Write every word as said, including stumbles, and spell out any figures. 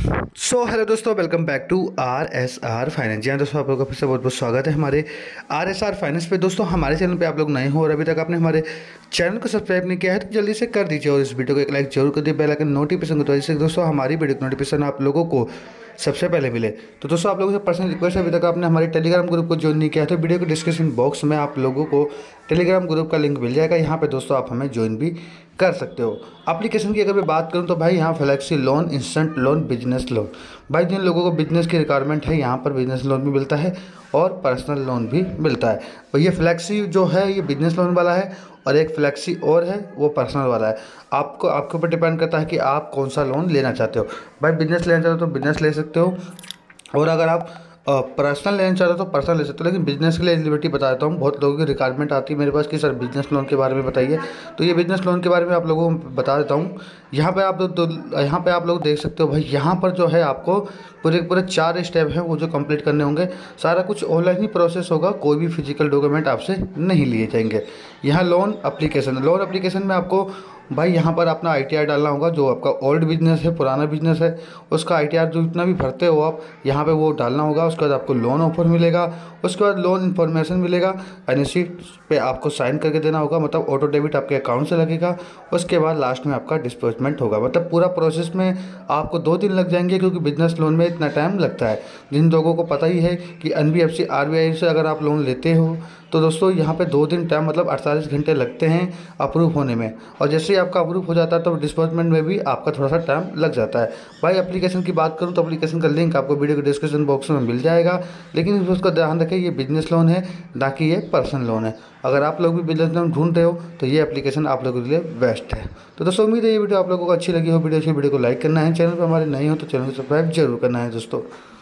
सो hello दोस्तों, welcome back to R S R finance. जी हाँ दोस्तों, आप लोगों का फिर से बहुत बहुत स्वागत है हमारे आर एस आर फाइनेंस पे। दोस्तों हमारे चैनल पे आप लोग नए हो और अभी तक आपने हमारे चैनल को सब्सक्राइब नहीं किया है तो जल्दी से कर दीजिए और इस वीडियो को एक लाइक जरूर कर दिए, बेल आइकन नोटिफिकेशन को, तो जिससे दोस्तों हमारी वीडियो की नोटिफिकेशन आप लोगों को सबसे पहले मिले। तो दोस्तों आप लोगों से पर्सनल रिक्वेस्ट है, अभी तक आपने हमारे टेलीग्राम ग्रुप को ज्वाइन नहीं किया है तो वीडियो के डिस्क्रिप्शन बॉक्स में आप लोगों को टेलीग्राम ग्रुप का लिंक मिल जाएगा। यहाँ पे दोस्तों आप हमें ज्वाइन भी कर सकते हो। एप्लीकेशन की अगर मैं बात करूँ तो भाई यहाँ flexi loan, instant loan, business loan, भाई जिन लोगों को बिजनेस की रिक्वायरमेंट है यहाँ पर बिजनेस लोन भी मिलता है और पर्सनल लोन भी मिलता है। तो ये फ्लेक्सी जो है ये बिजनेस लोन वाला है और एक फ्लेक्सी और है वो पर्सनल वाला है। आपको आपके ऊपर डिपेंड करता है कि आप कौन सा लोन लेना चाहते हो। भाई बिजनेस लेना चाहते हो तो बिजनेस ले सकते हो और अगर आप पर्सनल लेना चाहते हो तो पर्सनल ले सकते हो। लेकिन बिजनेस के लिए एलिजिबिलिटी बता देता हूँ। बहुत लोगों की रिक्वायरमेंट आती है मेरे पास कि सर बिजनेस लोन के बारे में बताइए, तो ये बिजनेस लोन के बारे में आप लोगों को बता देता हूँ। यहाँ पे आप तो यहाँ पे आप लोग देख सकते हो भाई, यहाँ पर जो है आपको पूरे पूरे चार स्टेप हैं वो जो कंप्लीट करने होंगे। सारा कुछ ऑनलाइन ही प्रोसेस होगा, कोई भी फिजिकल डॉक्यूमेंट आपसे नहीं लिए जाएंगे। यहाँ लोन एप्लीकेशन लोन एप्लीकेशन में आपको भाई यहाँ पर अपना आई टी आर डालना होगा। जो आपका ओल्ड बिजनेस है, पुराना बिजनेस है, उसका आई टी आर जो इतना भी भरते हो आप यहाँ पे वो डालना होगा। उसके बाद आपको लोन ऑफर मिलेगा, उसके बाद लोन इन्फॉर्मेशन मिलेगा, एन ओ सी पे आपको साइन करके देना होगा, मतलब ऑटो डेबिट आपके अकाउंट से लगेगा। उसके बाद लास्ट में आपका डिस्बर्समेंट होगा। मतलब पूरा प्रोसेस में आपको दो दिन लग जाएंगे क्योंकि बिजनेस लोन में इतना टाइम लगता है। जिन लोगों को पता ही है कि N B F C R B I से अगर आप लोन लेते हो तो दोस्तों यहाँ पे दो दिन टाइम मतलब अड़तालीस घंटे लगते हैं अप्रूव होने में, और जैसे ही आपका अप्रूव हो जाता है तो डिस्बर्समेंट में भी आपका थोड़ा सा टाइम लग जाता है। भाई एप्लीकेशन की बात करूँ तो एप्लीकेशन का लिंक आपको वीडियो के डिस्क्रिप्शन बॉक्स में मिल जाएगा, लेकिन उसका ध्यान रखें ये बिजनेस लोन है ना कि ये पर्सनल लोन है। अगर आप लोग भी बिजनेस लोन ढूंढ रहे हो तो ये एप्लीकेशन आप लोगों के लिए बेस्ट है। तो दोस्तों उम्मीद है ये वीडियो आप लोगों को अच्छी लगी हो। वीडियो अच्छी वीडियो को लाइक करना है, चैनल पर हमारे नए हो तो चैनल को सब्सक्राइब जरूर करना है दोस्तों।